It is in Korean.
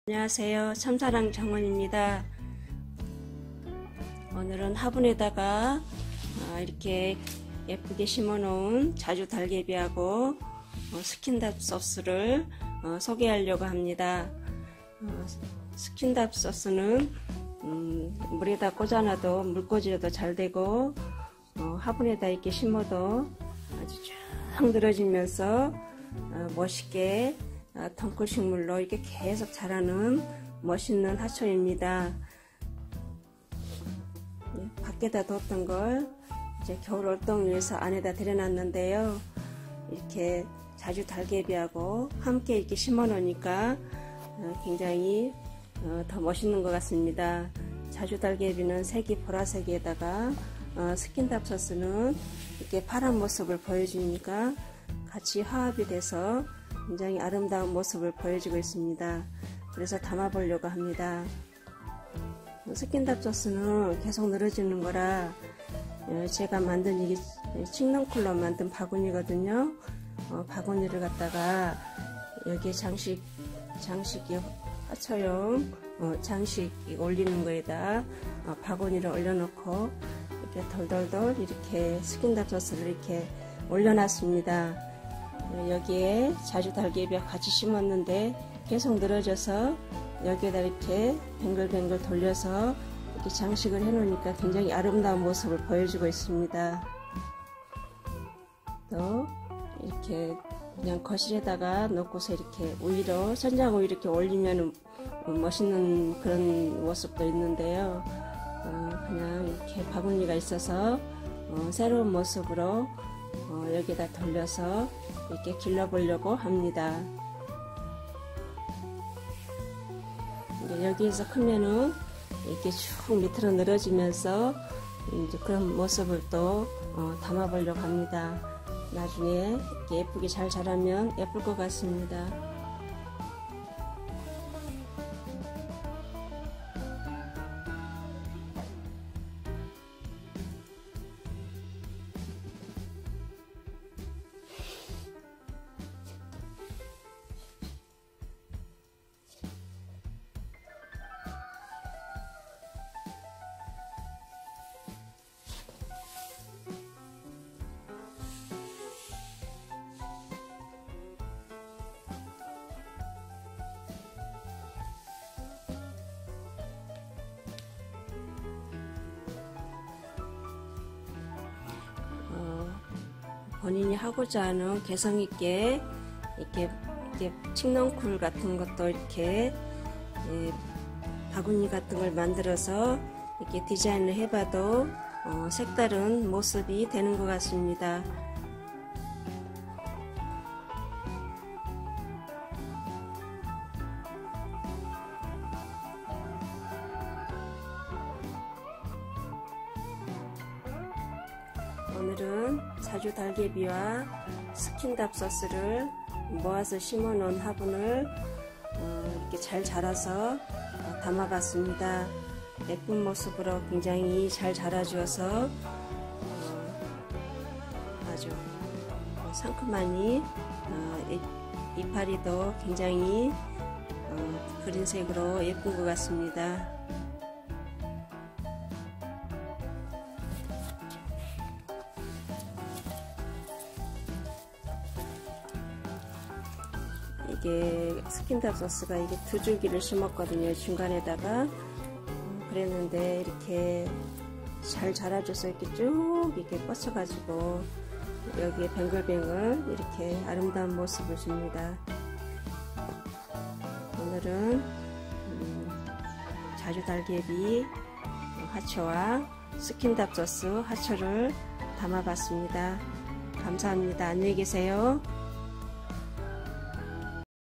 안녕하세요. 참사랑 정원입니다. 오늘은 화분에다가 이렇게 예쁘게 심어 놓은 자주 달개비하고 스킨답 소스를 소개하려고 합니다. 스킨답 소스는 물에다 꽂아놔도 물꽂이로도 잘 되고 화분에다 이렇게 심어도 아주 쭉 늘어지면서 멋있게 덩쿨식물로 이렇게 계속 자라는 멋있는 화초입니다. 밖에다 뒀던 걸 이제 겨울 활동을 위해서 안에다 들여놨는데요. 이렇게 자주 달개비하고 함께 이렇게 심어 놓으니까 굉장히 더 멋있는 것 같습니다. 자주 달개비는 색이 보라색에다가 스킨답 소스는 이렇게 파란 모습을 보여주니까 같이 화합이 돼서 굉장히 아름다운 모습을 보여주고 있습니다. 그래서 담아 보려고 합니다. 스킨답 소스는 계속 늘어지는 거라 제가 만든 이게 칡넝쿨로 만든 바구니거든요. 바구니를 갖다가 여기에 장식 화초용 장식 올리는 거에다 바구니를 올려놓고 이렇게 돌돌돌 이렇게 스킨답 소스를 이렇게 올려놨습니다. 여기에 자주 달개비와 같이 심었는데 계속 늘어져서 여기에다 이렇게 뱅글뱅글 돌려서 이렇게 장식을 해 놓으니까 굉장히 아름다운 모습을 보여주고 있습니다. 또 이렇게 그냥 거실에다가 놓고서 이렇게 우위로 천장 우위 이렇게 올리면 멋있는 그런 모습도 있는데요. 그냥 이렇게 바구니가 있어서 새로운 모습으로 여기다 돌려서 이렇게 길러보려고 합니다. 여기에서 크면은 이렇게 쭉 밑으로 늘어지면서 이제 그런 모습을 또 담아보려고 합니다. 나중에 이렇게 예쁘게 잘 자라면 예쁠 것 같습니다. 본인이 하고자 하는 개성있게 이렇게 칡넝쿨 같은 것도 이렇게 바구니 같은 걸 만들어서 이렇게 디자인을 해봐도 색다른 모습이 되는 것 같습니다. 오늘은 자주 달개비와 스킨답 소스를 모아서 심어 놓은 화분을 이렇게 잘 자라서 담아 봤습니다. 예쁜 모습으로 굉장히 잘 자라주어서 아주 상큼하니 이파리도 굉장히 그린색으로 예쁜 것 같습니다. 이게 스킨답 소스가 이게 2줄기를 심었거든요. 중간에다가 그랬는데 이렇게 잘 자라줘서 이렇게 쭉 이렇게 뻗쳐가지고 여기에 뱅글뱅글 이렇게 아름다운 모습을 줍니다. 오늘은 자주 달개비 화초와 스킨답 소스 화초를 담아봤습니다. 감사합니다. 안녕히 계세요.